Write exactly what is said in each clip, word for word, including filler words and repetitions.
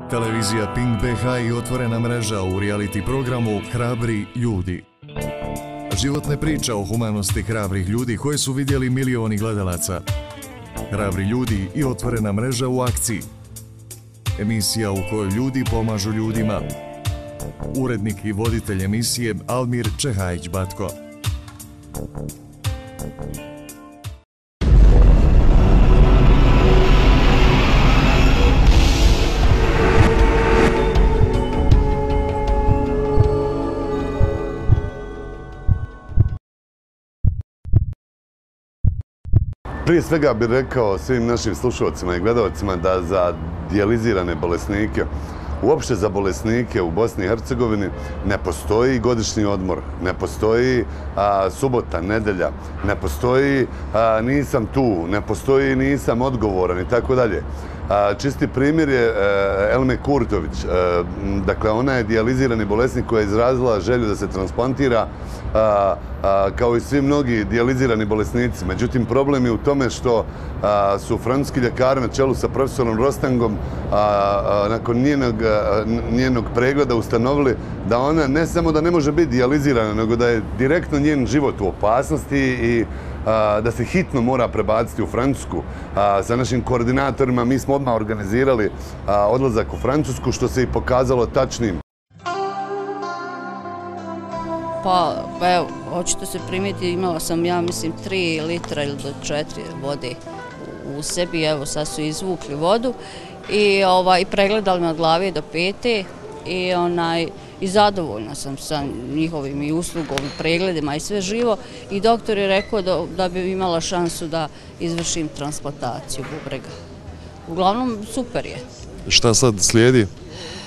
Televizija Pink B H i otvorena mreža u reality programu Hrabri ljudi. Životne priče o humanosti hrabrih ljudi koje su vidjeli milioni gledalaca. Hrabri ljudi i otvorena mreža u akciji. Emisija u kojoj ljudi pomažu ljudima. Urednik i voditelj emisije Almir Čehajić-Batko. Prije svega bih rekao svim našim slušalcima i gledalcima da za dijalizirane bolesnike, uopšte za bolesnike u Bosni i Hercegovini, ne postoji godišnji odmor, ne postoji a, subota, nedelja, ne postoji a, nisam tu, ne postoji nisam odgovoran i tako dalje. Čisti primjer je Elme Kurtović. Dakle, ona je dijalizirani bolesnik koja je izrazila želju da se transplantira kao i svi mnogi dijalizirani bolesnici. Međutim, problem je u tome što su francuski ljekari na čelu sa profesorom Rostangom nakon njenog, njenog pregleda ustanovili da ona ne samo da ne može biti dijalizirana, nego da je direktno njen život u opasnosti i da se hitno mora prebaciti u Francusku. Sa našim koordinatorima mi smo odmah organizirali odlazak u Francusku, što se i pokazalo tačnim. Pa, evo, očito se primiti, imala sam, ja mislim, tri litra ili do četiri vode u sebi, evo, sad su izvukli vodu i ovaj, pregledali me od glave do pete i onaj, i zadovoljna sam sa njihovim i uslugom, pregledima i sve živo. I doktor je rekao da, da bi imala šansu da izvršim transplantaciju bubrega. Uglavnom, super je. Šta sad slijedi? E,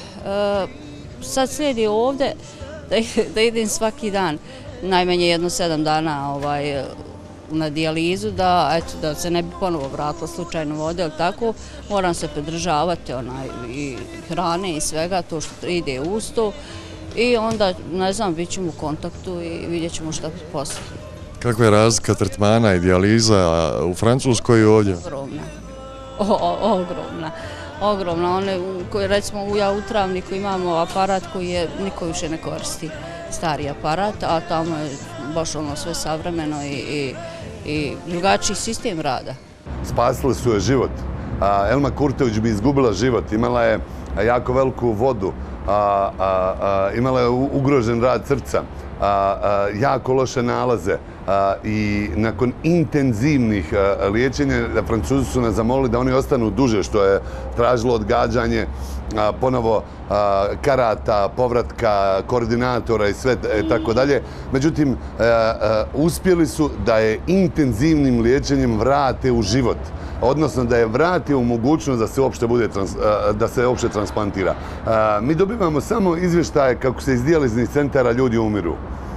sad slijedi ovdje da, da idem svaki dan, najmanje jedno sedam dana ovaj, na dijalizu, da, eto, da se ne bi ponovo vratila slučajno vode, ali tako moram se pridržavati onaj, i hrane i svega, to što ide uz to. I onda, ne znam, bit ćemo u kontaktu i vidjet ćemo šta posle. Kakva je razlika tretmana i dijaliza u Francuskoj i ovdje? Ogromna. O, o, ogromna. Ogromna. One, koje, recimo, u Travniku imamo aparat koji je niko više ne koristi. Stari aparat, a tamo je baš ono sve savremeno i, i, i drugačiji sistem rada. Spasili su je život. Elma Kurtović bi izgubila život. Imala je jako veliku vodu. A, a, a, imala je ugrožen rad srca, a, a, jako loše nalaze a, i nakon intenzivnih a, liječenja Francuzi su nas zamolili da oni ostanu duže, što je tražilo odgađanje a, ponovo a, karata, povratka, koordinatora i sve e, tako dalje. Međutim, a, a, uspjeli su da je intenzivnim liječenjem vrate u život. Odnosno da je vrati u mogućnost da se uopšte bude da se uopšte transplantira. Mi dobivamo samo izvještaje kako se iz dijaliznih centara ljudi umiru.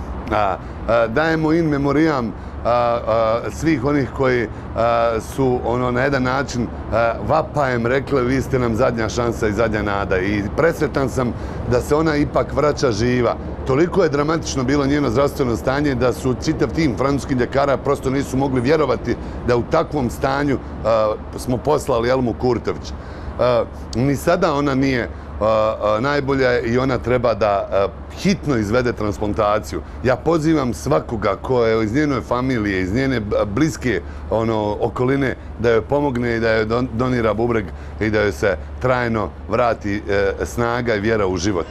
Dajemo in memoriam svih onih koji su ono na jedan način vapajem rekli vi ste nam zadnja šansa i zadnja nada. I presretan sam da se ona ipak vraća živa. Toliko je dramatično bilo njeno zdravstveno stanje da su čitav tim francuskih ljekara prosto nisu mogli vjerovati da u takvom stanju uh, smo poslali Elmu Kurtović. Uh, ni sada ona nije uh, uh, najbolja i ona treba da uh, hitno izvede transplantaciju. Ja pozivam svakoga ko je iz njene familije, iz njene bliske ono, okoline da joj pomogne i da joj donira bubreg i da joj se trajno vrati uh, snaga i vjera u život.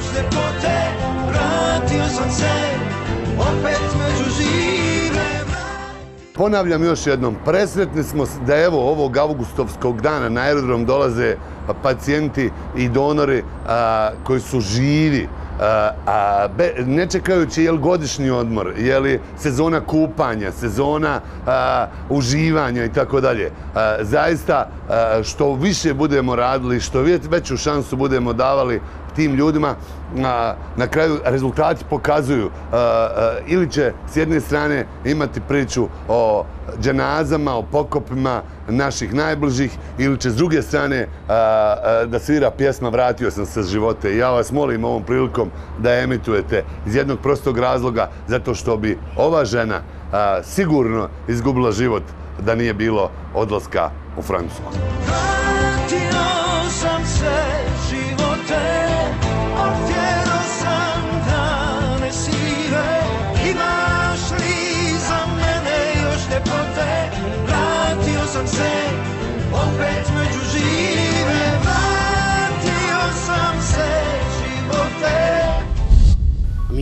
Ponavljam još jednom, presretni smo da evo ovog avgustovskog dana na aerodrom dolaze pacijenti i donori a, koji su živi, a, a, be, ne čekajući je li godišnji odmor, je li sezona kupanja, sezona a, uživanja i tako dalje. Zaista, a, što više budemo radili, što veću šansu budemo davali tim ljudima, a, na kraju rezultati pokazuju a, a, ili će s jedne strane imati priču o dženazama, o pokopima naših najbližih, ili će s druge strane a, a, da svira pjesma Vratio sam se s života. I ja vas molim ovom prilikom da je emitujete iz jednog prostog razloga, zato što bi ova žena a, sigurno izgubila život da nije bilo odlaska u Francusku. Vratio sam se života.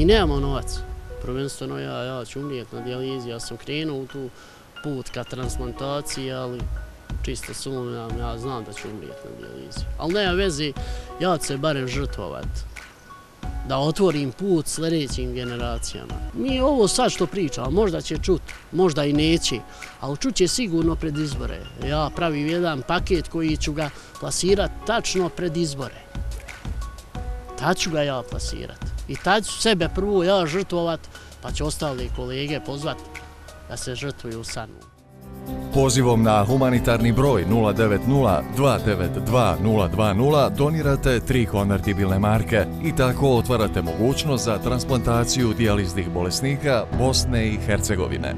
Mi nemamo novac. Prvenstveno ja, ja ću umrijeti na dijalizi, ja sam krenuo u tu put ka transplantaciji, ali čisto sumnjam, ja znam da ću umrijeti na dijalizi. Ali nema veze, ja ću se barem žrtvovati. Da otvorim put sljedećim generacijama. Mi ovo sad što pričam, možda će čut, možda i neće, ali čut će sigurno pred izbore. Ja pravim jedan paket koji ću ga plasirati tačno pred izbore. Tad ću ga ja plasirati. I tad ću sebe prvo ja žrtvovat, pa ću ostale kolege pozvat da se žrtvuju sa mnom. Pozivom na humanitarni broj nula devet nula dva devet dva nula dva nula donirate tri konvertibilne marke i tako otvarate mogućnost za transplantaciju dijaliznih bolesnika Bosne i Hercegovine.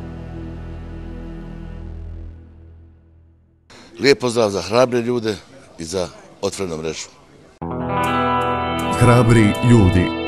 Lijep pozdrav za hrabre ljude i za otvorenu mrežu. Hrabri ljudi.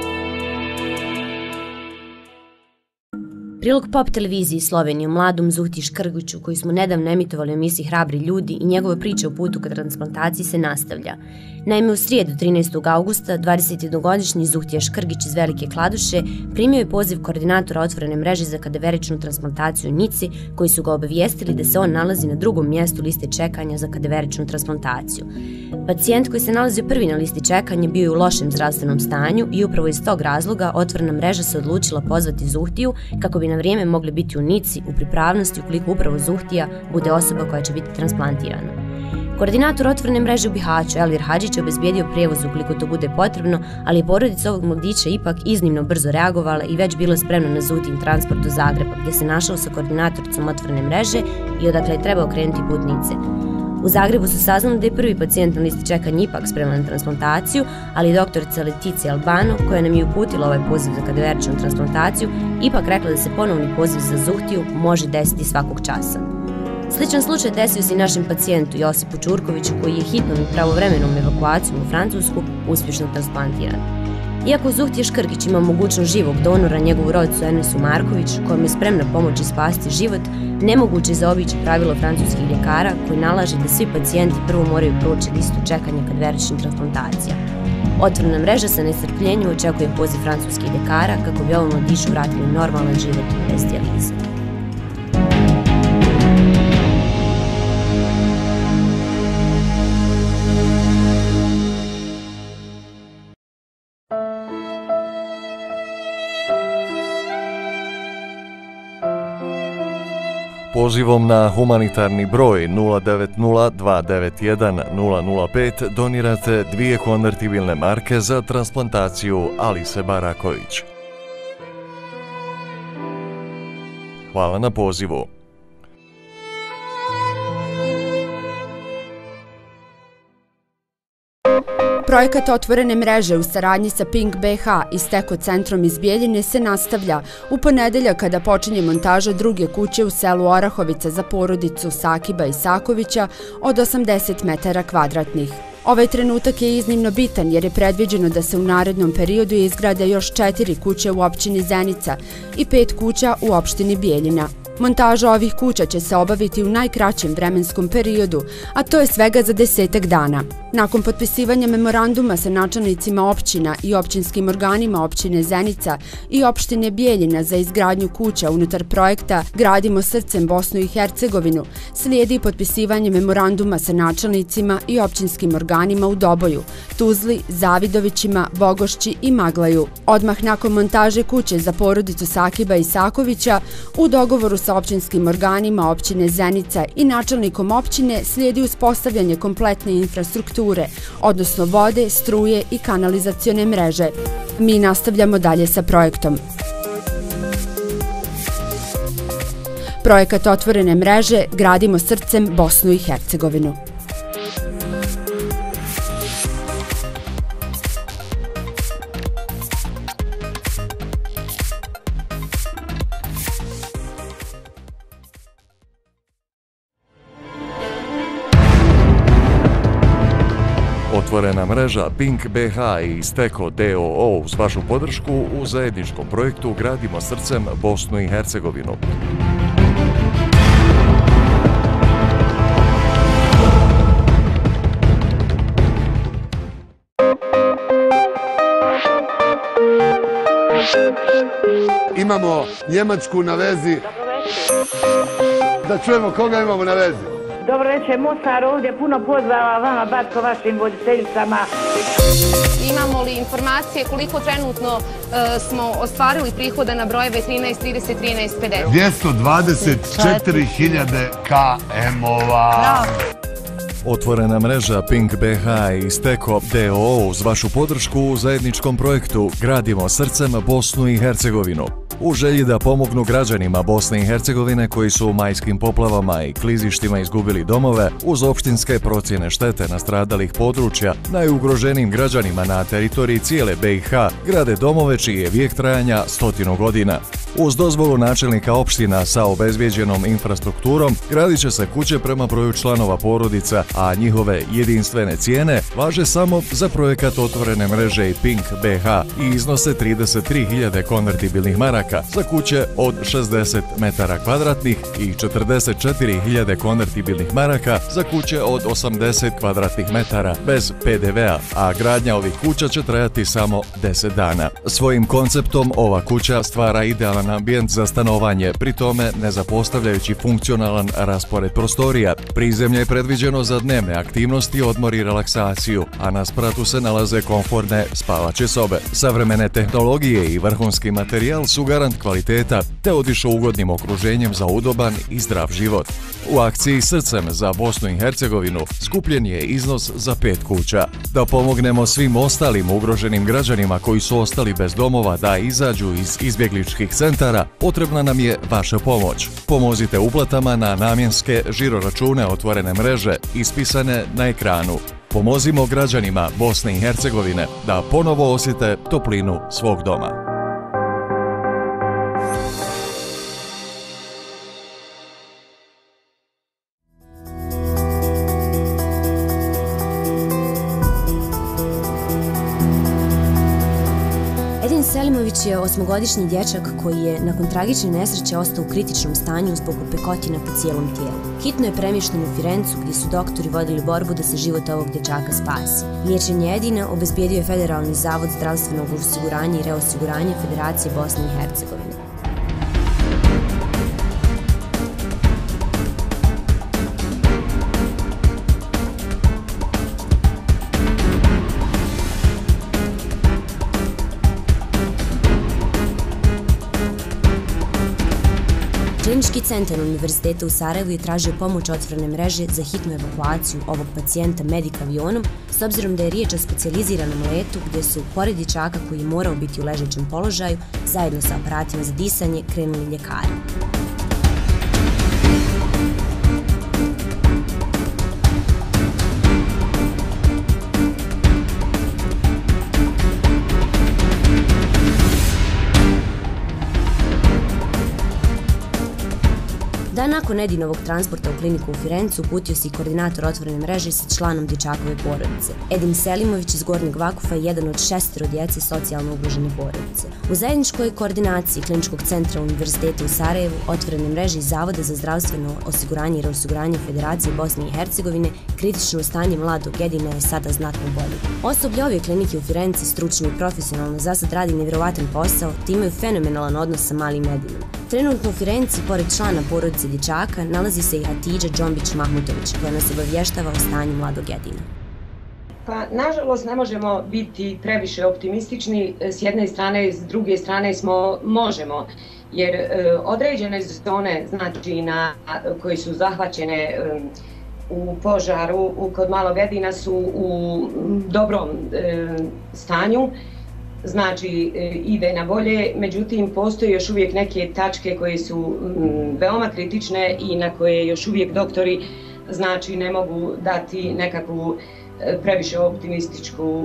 Prilog Pop televiziji Slovenije o mladom Zuhtiji Škrgiću, koji smo nedavno emitovali u emisiji Hrabri ljudi, i njegove priče o putu ka transplantaciji se nastavlja. Naime, u srijedu trinaestog augusta dvadesetjednogodišnji Zuhtija Škrgić iz Velike Kladuše primio je poziv koordinatora otvorene mreže za kadaveričnu transplantaciju u Nici, koji su ga obavijestili da se on nalazi na drugom mjestu liste čekanja za kadaveričnu transplantaciju. Pacijent koji se nalazio prvi na listi čekanja bio je u lošem zdravstvenom stanju i upravo iz tog razloga otvorena mreža se odlučila pozvati Zuhtiju kako bi na vrijeme mogli biti u Nici u pripravnosti ukoliko upravo Zuhtija bude osoba koja će biti transplantirana. Koordinator otvorene mreže u Bihaću, Elir Hadžić, obezbijedio prijevoz ukoliko to bude potrebno, ali je porodica ovog mladića ipak iznimno brzo reagovala i već bila spremna na Zuhtijin transport do Zagreba, gdje se našao sa koordinatoricom otvorene mreže i odakle je trebao krenuti put Nice. U Zagrebu su saznali da je prvi pacijent na listi čekanja ipak spreman na transplantaciju, ali doktorica Leticija Albano, koja nam je uputila ovaj poziv za kadaveričnu transplantaciju, ipak rekla da se ponovni poziv za Zuhtiju može desiti svakog časa. Sličan slučaj desio se i našem pacijentu Josipu Čurkoviću, koji je hitnom i pravovremenom evakuacijom u Francusku uspješno transplantiran. Iako Zuhtija Škrgić ima mogućnost živog donora, njegovu rodicu Enesu Marković, kojom je spremna pomoći spasiti život, nemoguće je zaobići pravilo francuskih ljekara koji nalaže da svi pacijenti prvo moraju proći listu čekanja kadaveričnih transplantacija. Otvorena mreža sa nestrpljenjem očekuje poziv francuskih ljekara kako bi ovom mladiću vratili normalan život bez dijalize. Pozivom na humanitarni broj nula devet nula dva devet jedan nula nula pet donirate dvije konvertibilne marke za transplantaciju Alise Baraković. Hvala na pozivu. Projekat otvorene mreže u saradnji sa Pink B H i Steko centrom iz Bijeljine se nastavlja u ponedeljak kada počinje montaža druge kuće u selu Orahovica za porodicu Sakiba Isakovića od osamdeset metara kvadratnih. Ovaj trenutak je iznimno bitan jer je predviđeno da se u narednom periodu izgrade još četiri kuće u općini Zenica i pet kuća u opštini Bijeljina. Montaža ovih kuća će se obaviti u najkraćem vremenskom periodu, a to je svega za desetak dana. Nakon potpisivanja memoranduma sa načelnicima općina i općinskim organima općine Zenica i opštine Bijeljina za izgradnju kuća unutar projekta Gradimo srcem Bosnu i Hercegovinu, slijedi potpisivanje memoranduma sa načelnicima i općinskim organima u Doboju, Tuzli, Zavidovićima, Bogošći i Maglaju. Odmah nakon montaže kuće za porodicu Sakiba Isakovića, u dogovoru sa općinskim organima općine Zenica i načelnikom općine slijedi uspostavljanje kompletne infrastrukture, odnosno vode, struje i kanalizacione mreže. Mi nastavljamo dalje sa projektom. Projekat otvorene mreže Gradimo srcem Bosnu i Hercegovinu. Otvorena mreža Pink B H i Steko D O O uz vašu podršku u zajedničkom projektu Gradimo srcem Bosnu i Hercegovinu. imamo Njemačku na vezi. Da čujemo koga imamo na vezi. Dobro večer, Mostar ovdje, puno pozdrava vama, Batko, vašim voditeljicama. Imamo li informacije koliko trenutno smo ostvarili prihoda na brojeve trinaest trideset trinaest pedeset? dvjesto dvadeset četiri hiljade km-ova. Otvorena mreža Pink B H i Steko D O O uz vašu podršku u zajedničkom projektu Gradimo srcem Bosnu i Hercegovinu. U želji da pomognu građanima Bosne i Hercegovine koji su u majskim poplavama i klizištima izgubili domove, uz opštinske procjene štete nastradalih područja, najugroženijim građanima na teritoriji cijele B i H grade domove čiji je vijek trajanja stotinu godina. Uz dozvolu načelnika opština sa obezbijeđenom infrastrukturom, gradit će se kuće prema broju članova porodica, a njihove jedinstvene cijene važe samo za projekat otvorene mreže i Pink B H i iznose trideset tri hiljade konvertibilnih maraka za kuće od šezdeset metara kvadratnih i četrdeset četiri hiljade konvertibilnih maraka za kuće od osamdeset kvadratnih metara bez P D V-a, a gradnja ovih kuća će trajati samo deset dana. Svojim konceptom ova kuća stvara idealan ambijent za stanovanje, pri tome ne zapostavljajući funkcionalan raspored prostorija. Prizemlje je predviđeno za dnevne aktivnosti, odmor i relaksaciju, a na spratu se nalaze komfortne spavaće sobe. Savremene tehnologije i vrhunski materijal su garant kvaliteta, te odišu ugodnim okruženjem za udoban i zdrav život. U akciji Srcem za Bosnu i Hercegovinu skupljen je iznos za pet kuća. Da pomognemo svim ostalim ugroženim građanima koji su ostali bez domova da izađu iz izbjegličkih centara, potrebna nam je vaša pomoć. Pomozite uplatama na namjenske žiroračune otvorene mreže ispisane na ekranu. Pomozimo građanima Bosne i Hercegovine da ponovo osjete toplinu svog doma. Selimović je osmogodišnji dječak koji je nakon tragične nesreće ostao u kritičnom stanju zbog opekotina po cijelom tijelu. Hitno je premješten u Firencu gdje su doktori vodili borbu da se život ovog dječaka spasi. Liječenje Edina obezbijedio je Federalni zavod zdravstvenog osiguranja i reosiguranja Federacije Bosne i Hercegovine. Klinički centar Univerziteta u Sarajevu je tražio pomoć otvorene mreže za hitnu evakuaciju ovog pacijenta Medik avionom, s obzirom da je riječ o specijaliziranom letu gdje su, pored dječaka koji je morao biti u ležećem položaju, zajedno sa aparatima za disanje krenuli ljekari. Dan nakon Edinovog transporta u kliniku u Firencu uputio se i koordinator otvorene mreže sa članom dječakove porodice. Edin Selimović iz Gornjeg Vakufa je jedan od šestero djece socijalno ugrožene porodice. U zajedničkoj koordinaciji Kliničkog centra Univerziteta u Sarajevu, otvorene mreže i Zavoda za zdravstveno osiguranje i reosiguranje Federacije Bosne i Hercegovine, kritično stanje mladog Edina je sada znatno bolje. Osoblje ove klinike u Firenci stručno i profesionalno za sad radi nevjerovatan posao, te imaju fenomenalan odnos sa malim Edinom. Trenutno u Firenci, pored člana porodice dječaka, nalazi se i Hatidža Džombić-Mahmutović, koja nas obavještava o stanju mladog Edina. Pa, nažalost, ne možemo biti previše optimistični. S jedne strane, s druge strane smo, možemo, jer e, određene zone, znači, na, koje su zahvaćene e, u požaru u, kod malog Edina su u dobrom e, stanju. Znači, ide na bolje, međutim, postoje još uvijek neke tačke koje su veoma kritične i na koje još uvijek doktori, znači, ne mogu dati nekakvu previše optimističku,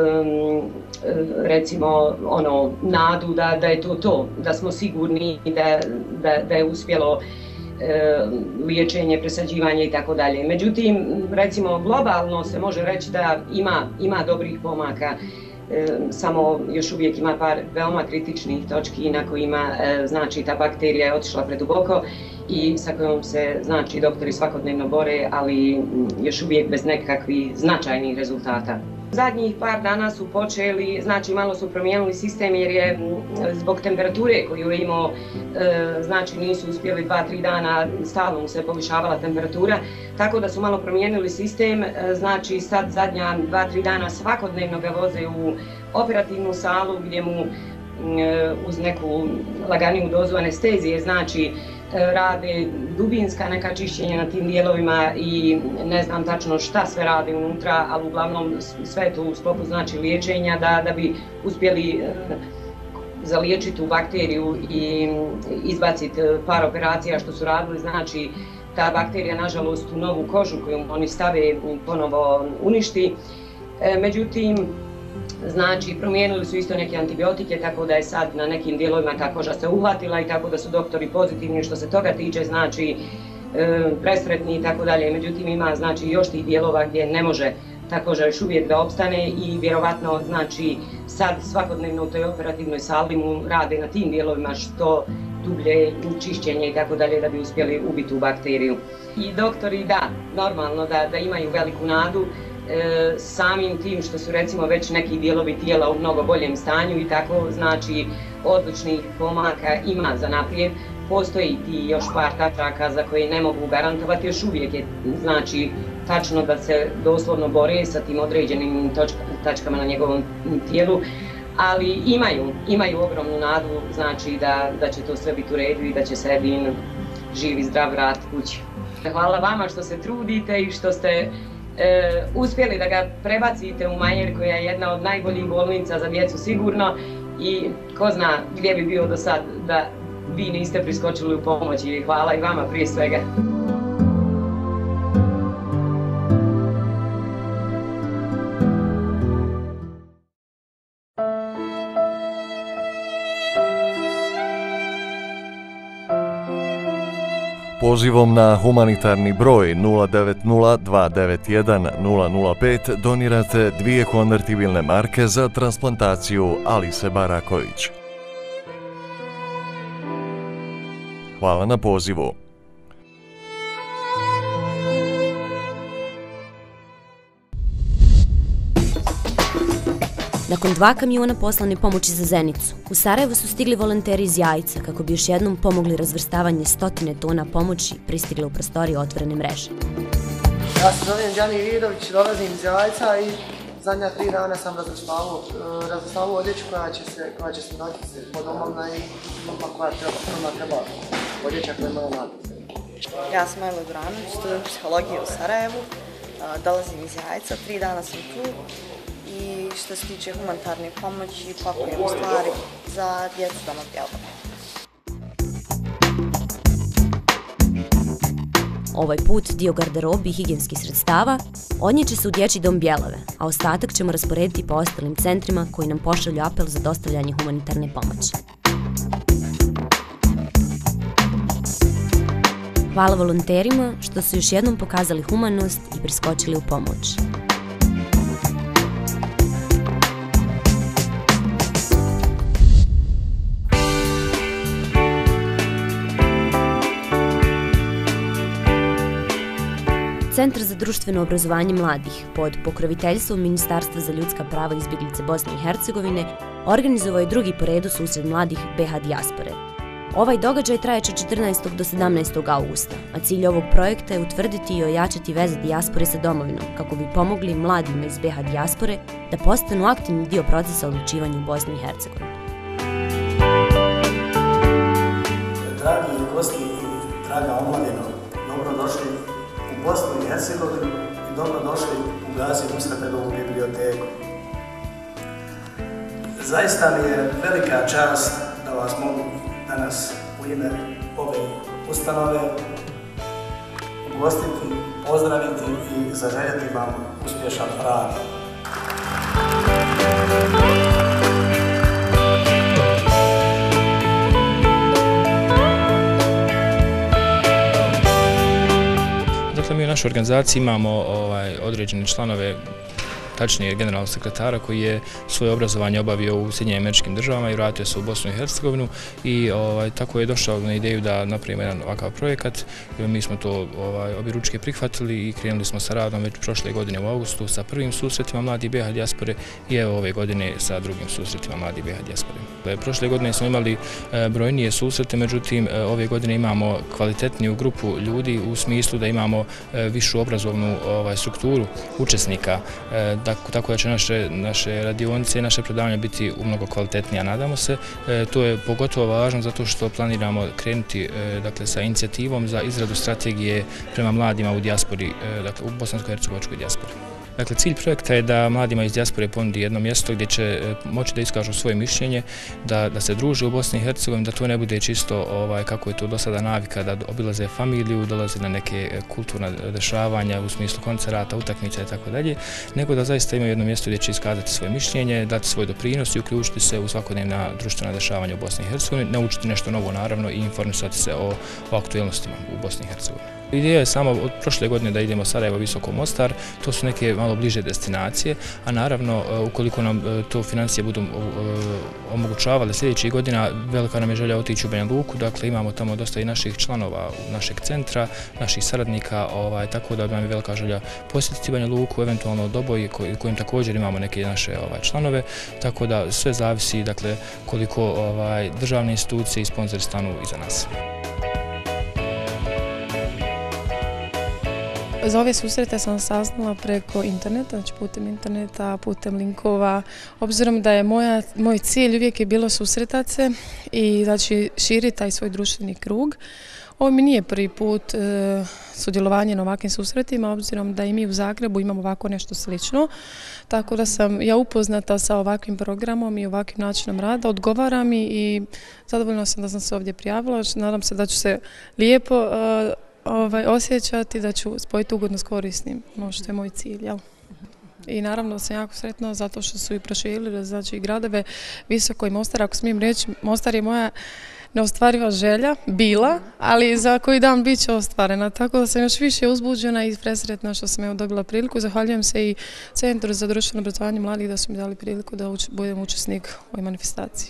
recimo, ono, nadu da, da je to to, da smo sigurni da, da, da je uspjelo liječenje, presađivanje i tako dalje. Međutim, recimo, globalno se može reći da ima, ima dobrih pomaka. E, samo još uvijek ima par veoma kritičnih točki na kojima e, znači ta bakterija je otišla preduboko i sa kojom se znači doktori svakodnevno bore, ali još uvijek bez nekakvih značajnih rezultata. zadnjih par dana su počeli, znači malo su promijenili sistem jer je zbog temperature koju je imao, znači nisu uspjeli dva, tri dana, stalno mu se povišavala temperatura, tako da su malo promijenili sistem, znači sad zadnja dva, tri dana svakodnevno ga voze u operativnu salu gdje mu uz neku laganiju dozu anestezije, znači rade dubinska neka čišćenja na tim dijelovima i ne znam tačno šta sve rade unutra, ali uglavnom sve to u sklopu znači liječenja da, da bi uspjeli zaliječiti tu bakteriju i izbaciti par operacija što su radili, znači ta bakterija nažalost u novu kožu koju oni stave ponovo uništi. Međutim, znači promijenili su isto neke antibiotike, tako da je sad na nekim dijelovima ta koža se uhvatila i tako da su doktori pozitivni što se toga tiče, znači e, presretni i tako dalje. Međutim, ima znači još tih dijelova gdje ne može ta koža još uvijek da opstane i vjerovatno znači sad svakodnevno u toj operativnoj sali mu rade na tim dijelovima što dublje čišćenje i tako dalje da bi uspjeli ubiti tu bakteriju. I doktori da, normalno da, da imaju veliku nadu, E, samim tim što su recimo već neki dijelovi tijela u mnogo boljem stanju i tako, znači odličnih pomaka ima za naprijed. Postoji ti još par tačaka za koje ne mogu garantovati, još uvijek je znači tačno da se doslovno bore sa tim određenim točka, tačkama na njegovom tijelu, ali imaju, imaju ogromnu nadu, znači da, da će to sve biti u redu i da će se Edin živ i zdrav vratiti kući. Hvala vama što se trudite i što ste E, uspjeli da ga prebacite u Majer koja je jedna od najboljih bolnica za djecu sigurno i ko zna gdje bi bio do sad da vi niste priskočili u pomoć i hvala i vama prije svega. Pozivom na humanitarni broj nula devet nula dva devet jedan nula nula pet donirate dvije konvertibilne marke za transplantaciju Alise Baraković. Hvala na pozivu. Nakon dva kamiona poslane pomoći za Zenicu, u Sarajevo su stigli volonteri iz Jajca kako bi još jednom pomogli razvrstavanje stotine tona pomoći pristigle u prostorije otvorene mreže. Ja se zovem Đani Vidović, dolazim iz Jajca i zadnja tri dana sam razvrstavao odjeću koja će se, koja će se dati po domovna i norma koja treba, norma treba odjeća koja ima nadnice. Ja sam Elo Branović, student psihologije u Sarajevu, dolazim iz Jajca, tri dana sam tu. I što se tiče humanitarne pomoći, pakujemo stvari za djecu Doma Bjelove. Ovaj put dio garderobi i higijenskih sredstava odnijet se u Dječji dom Bjelove, a ostatak ćemo rasporediti po ostalim centrima koji nam pošalju apel za dostavljanje humanitarne pomoći. Hvala volonterima što su još jednom pokazali humanost i priskočili u pomoć. Centar za društveno obrazovanje mladih pod pokroviteljstvom Ministarstva za ljudska prava i izbjeglice Bosne i Hercegovine organizovao je drugi po redu susret mladih be ha dijaspore. Ovaj događaj trajeće od četrnaestog do sedamnaestog augusta, a cilj ovog projekta je utvrditi i ojačati veze dijaspore sa domovinom kako bi pomogli mladima iz be ha dijaspore da postanu aktivni dio procesa odlučivanja u Bosni i Hercegovini. Dragi gosti i draga omladino, dobrodošli u Bosnu i Hercegovinu i dobrodošli u Gazi Mustafadovu biblioteku. Zaista mi je velika čast da vas mogu danas u ime ove ustanove ugostiti, pozdraviti i zaželjeti vam uspješan rad. Dakle, mi u našoj organizaciji imamo ovaj, određene članove tačnije generalnog sekretara koji je svoje obrazovanje obavio u Sjedinjenim Američkim Državama i vratio se u Bosnu i Hercegovinu i ovaj, tako je došao na ideju da napravimo jedan ovakav projekat. Mi smo to ovaj, objeručke prihvatili i krenuli smo sa radom već prošle godine u augustu sa prvim susretima mladih B iH dijaspore i evo ove godine sa drugim susretima mladih B iH dijaspore. Prošle godine smo imali brojnije susrete, međutim ove godine imamo kvalitetniju grupu ljudi u smislu da imamo višu obrazovnu ovaj, strukturu učesnika, tako da će naše, naše radionice i naše predavanja biti umnogo kvalitetnija, nadamo se. To je pogotovo važno zato što planiramo krenuti dakle, sa inicijativom za izradu strategije prema mladima u dijaspori, dakle u bosansko-hercegovačkoj dijaspori. Dakle, cilj projekta je da mladima iz dijaspore ponudi jedno mjesto gdje će moći da iskažu svoje mišljenje, da, da se druže u Bosni i Hercegovini, da to ne bude čisto ovaj, kako je to do sada navika, da obilaze familiju, dolaze na neke kulturna dešavanja u smislu koncerata, utakmica i tako dalje, nego da zaista imaju jedno mjesto gdje će iskazati svoje mišljenje, dati svoj doprinos i uključiti se u svakodnevna društvena dešavanja u Bosni i Hercegovini, naučiti nešto novo naravno i informisati se o, o aktuelnostima u Bosni i Hercegovini. Ideja je samo od prošle godine da idemo Sarajevo, Visoko, Mostar, to su neke malo bliže destinacije, a naravno ukoliko nam to financije budu omogućavale sljedećih godina, velika nam je želja otići u Banja Luku, dakle imamo tamo dosta i naših članova našeg centra, naših saradnika, ovaj, tako da nam je velika želja posjetiti Banja Luku, eventualno Doboj kojim također imamo neke naše ovaj, članove, tako da sve zavisi dakle, koliko ovaj, državne institucije i sponzori stanu iza nas. Za ove susrete sam saznala preko interneta, znači putem interneta, putem linkova, obzirom da je moja, moj cilj uvijek je bilo susretati se i znači širiti taj svoj društveni krug. Ovo mi nije prvi put e, sudjelovanje na ovakvim susretima, obzirom da i mi u Zagrebu imamo ovako nešto slično. Tako da sam ja upoznata sa ovakvim programom i ovakvim načinom rada, odgovara mi i zadovoljna sam da sam se ovdje prijavila. Nadam se da ću se lijepo e, Ovaj, osjećati, da ću spojiti ugodno s korisnim, ono što je moj cilj. Jel? I naravno sam jako sretna zato što su i proširili znači, gradove Visoko i Mostar. Ako smijem reći, Mostar je moja neostvariva želja, bila, ali za koji dan bit će ostvarena. Tako da sam još više uzbuđena i presretna što sam evo dobila priliku. Zahvaljujem se i Centru za društveno obrazovanje mladih da su mi dali priliku da uč, budem učesnik u ovoj manifestaciji.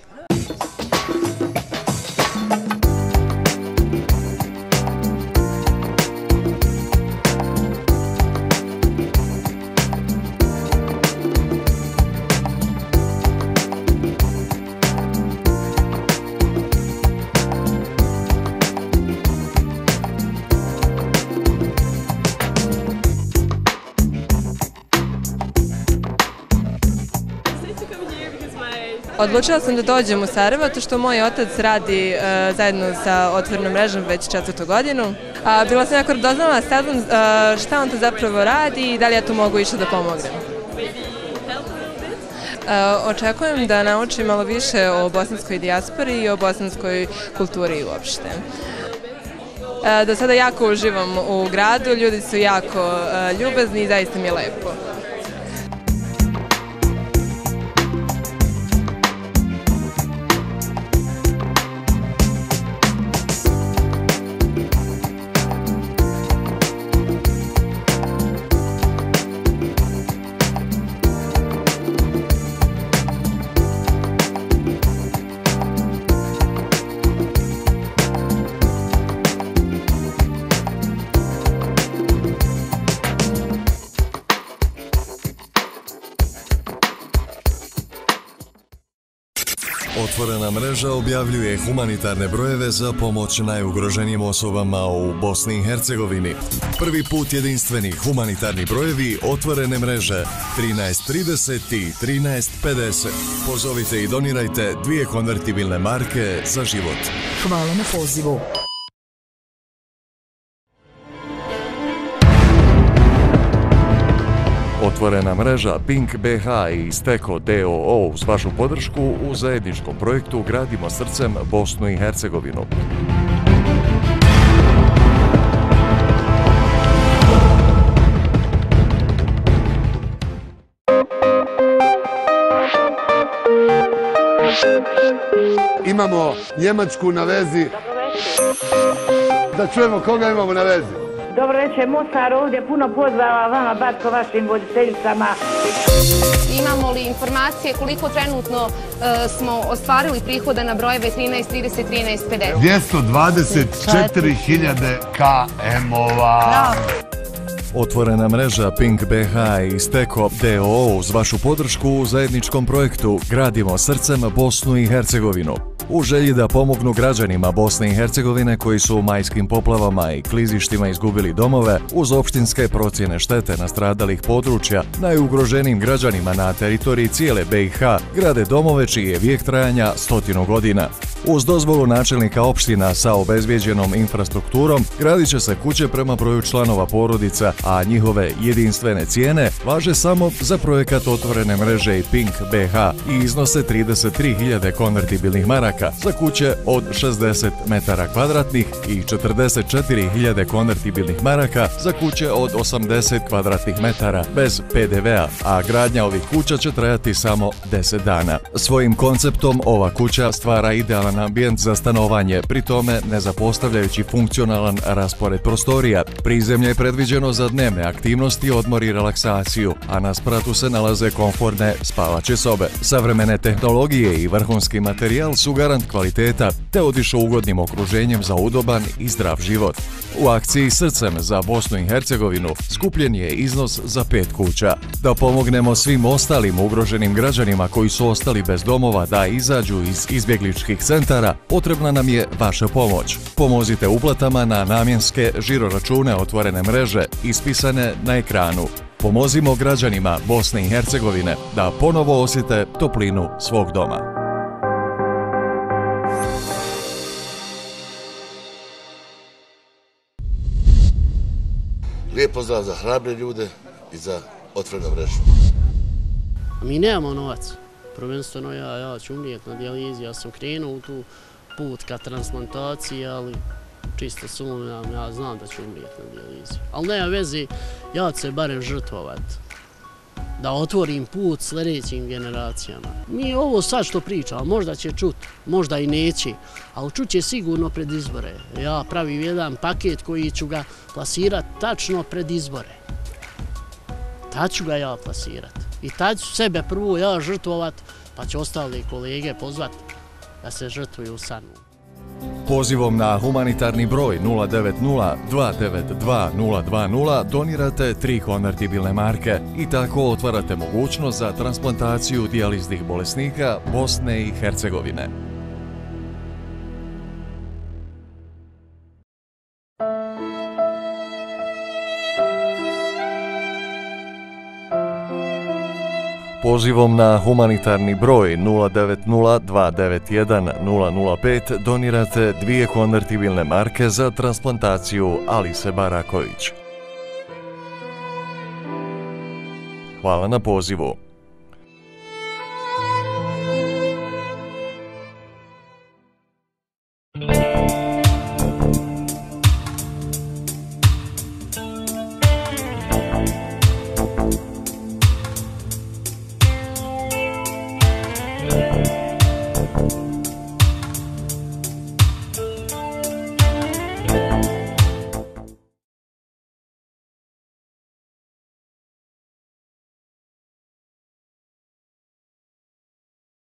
Odlučila sam da dođem u Sarajevo, zato što moj otac radi uh, zajedno sa otvorenom mrežom već četvrtu godinu. A, bila sam jako radoznala saznam uh, šta on to zapravo radi i da li ja tu mogu išta da pomognem. Uh, očekujem da naučim malo više o bosanskoj dijaspori i o bosanskoj kulturi uopšte. Uh, do sada jako uživam u gradu, ljudi su jako uh, ljubazni i zaista mi je lepo. Otvorena mreža objavljuje humanitarne brojeve za pomoć najugroženijim osobama u Bosni i Hercegovini. Prvi put jedinstveni humanitarni brojevi otvorene mreže trinaest trideset i trinaest pedeset. Pozovite i donirajte dvije konvertibilne marke za život. Hvala na pozivu. Otvorena mreža Pink B H i Steko D O O uz vašu podršku u zajedničkom projektu Gradimo srcem Bosnu i Hercegovinu. Imamo Njemačku na vezi. Da čujemo koga imamo na vezi. Dobro večer, Mostar ovdje, puno pozdrava vama, batko, vašim voditeljicama. Imamo li informacije koliko trenutno smo ostvarili prihoda na brojeve trinaest, trideset, trinaest, pedeset? dvjesto dvadeset četiri hiljade km-ova. Otvorena mreža Pink B H i Steko D O O uz vašu podršku u zajedničkom projektu Gradimo srcem Bosnu i Hercegovinu. U želji da pomognu građanima Bosne i Hercegovine koji su u majskim poplavama i klizištima izgubili domove, uz opštinske procjene štete nastradalih područja, najugroženijim građanima na teritoriji cijele B i H grade domove čiji je vijek trajanja stotinu godina. Uz dozvolu načelnika opština sa obezbijeđenom infrastrukturom, gradit će se kuće prema broju članova porodica, a njihove jedinstvene cijene važe samo za projekat otvorene mreže i Pink B H i iznose trideset tri hiljade konvertibilnih maraka za kuće od šezdeset metara kvadratnih i četrdeset četiri hiljade konvertibilnih maraka za kuće od osamdeset kvadratnih metara bez P D V-a, a gradnja ovih kuća će trajati samo deset dana. Svojim konceptom ova kuća stvara idealan ambijent za stanovanje, pri tome ne zapostavljajući funkcionalan raspored prostorija. Prizemlje je predviđeno za dnevne aktivnosti, odmor i relaksaciju, a na spratu se nalaze komfortne spavaće sobe. Savremene tehnologije i vrhunski materijal su garant kvaliteta, te odišu ugodnim okruženjem za udoban i zdrav život. U akciji Srcem za Bosnu i Hercegovinu skupljen je iznos za pet kuća. Da pomognemo svim ostalim ugroženim građanima koji su ostali bez domova da izađu iz izbjegličkih centara, potrebna nam je vaša pomoć. Pomozite uplatama na namjenske žiroračune otvorene mreže ispisane na ekranu. Pomozimo građanima Bosne i Hercegovine da ponovo osjete toplinu svog doma. Lijep pozdrav za hrabre ljude i za otvorenu mrežu. Mi nemamo novac. Prvenstveno ja, ja ću umrijeti na dijalizi. Ja sam krenuo u tu put ka transplantaciji, ali čisto sumnjam, ja znam da ću umrijeti na dijalizi. Ali nema veze, ja ću se barem žrtvovati. Da otvorim put sljedećim generacijama. Mi ovo sad što pričam, možda će čut, možda i neće, ali čut će sigurno pred izbore. Ja pravim jedan paket koji ću ga plasirati tačno pred izbore. Tad ću ga ja plasirati. I tad ću sebe prvo ja žrtvovat, pa ću ostale kolege pozvat da se žrtvuju sa mnom. Pozivom na humanitarni broj nula devet nula dva devet dva nula dva nula donirate tri konvertibilne marke i tako otvarate mogućnost za transplantaciju dijaliznih bolesnika Bosne i Hercegovine. Pozivom na humanitarni broj nula devet nula dva devet jedan nula nula pet donirate dvije konvertibilne marke za transplantaciju Alise Baraković. Hvala na pozivu.